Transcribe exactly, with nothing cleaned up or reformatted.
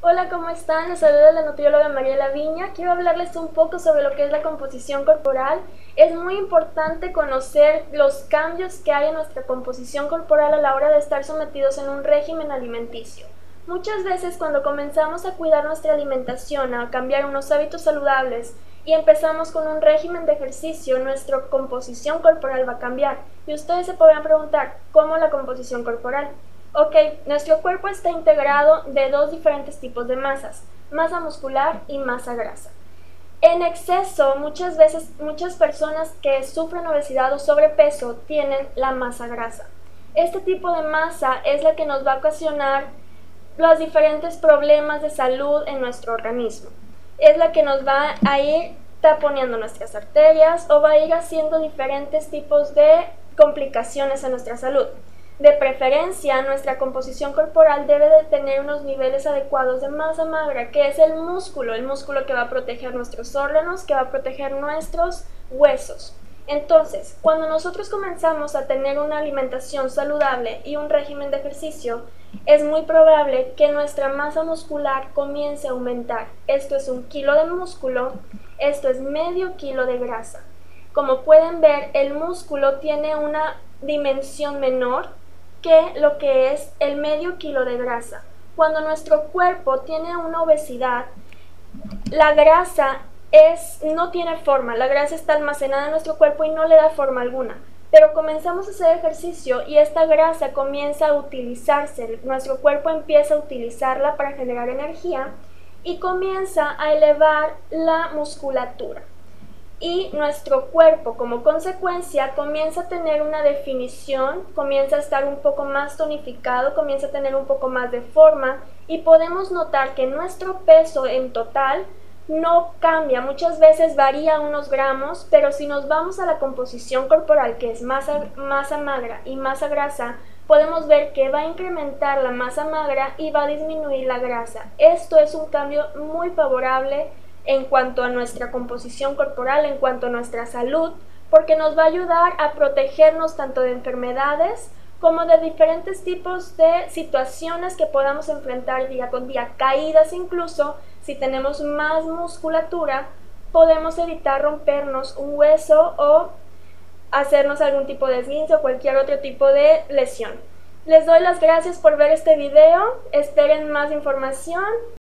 Hola, ¿cómo están? Les saluda la nutrióloga Mariela Viña. Quiero hablarles un poco sobre lo que es la composición corporal. Es muy importante conocer los cambios que hay en nuestra composición corporal a la hora de estar sometidos en un régimen alimenticio. Muchas veces cuando comenzamos a cuidar nuestra alimentación, a cambiar unos hábitos saludables y empezamos con un régimen de ejercicio, nuestra composición corporal va a cambiar. Y ustedes se podrán preguntar, ¿cómo la composición corporal? Ok, nuestro cuerpo está integrado de dos diferentes tipos de masas, masa muscular y masa grasa. En exceso, muchas veces, muchas personas que sufren obesidad o sobrepeso tienen la masa grasa. Este tipo de masa es la que nos va a ocasionar los diferentes problemas de salud en nuestro organismo. Es la que nos va a ir taponeando nuestras arterias o va a ir haciendo diferentes tipos de complicaciones en nuestra salud. De preferencia, nuestra composición corporal debe de tener unos niveles adecuados de masa magra, que es el músculo, el músculo que va a proteger nuestros órganos, que va a proteger nuestros huesos. Entonces, cuando nosotros comenzamos a tener una alimentación saludable y un régimen de ejercicio, es muy probable que nuestra masa muscular comience a aumentar. Esto es un kilo de músculo, esto es medio kilo de grasa. Como pueden ver, el músculo tiene una dimensión menor que lo que es el medio kilo de grasa. Cuando nuestro cuerpo tiene una obesidad, la grasa es, no tiene forma, la grasa está almacenada en nuestro cuerpo y no le da forma alguna. Pero comenzamos a hacer ejercicio y esta grasa comienza a utilizarse, nuestro cuerpo empieza a utilizarla para generar energía y comienza a elevar la musculatura. Y nuestro cuerpo como consecuencia comienza a tener una definición, comienza a estar un poco más tonificado, comienza a tener un poco más de forma y podemos notar que nuestro peso en total no cambia, muchas veces varía unos gramos, pero si nos vamos a la composición corporal, que es masa, masa magra y masa grasa, podemos ver que va a incrementar la masa magra y va a disminuir la grasa. Esto es un cambio muy favorable en cuanto a nuestra composición corporal, en cuanto a nuestra salud, porque nos va a ayudar a protegernos tanto de enfermedades como de diferentes tipos de situaciones que podamos enfrentar día con día, caídas incluso. Si tenemos más musculatura, podemos evitar rompernos un hueso o hacernos algún tipo de esguince o cualquier otro tipo de lesión. Les doy las gracias por ver este video, esperen más información.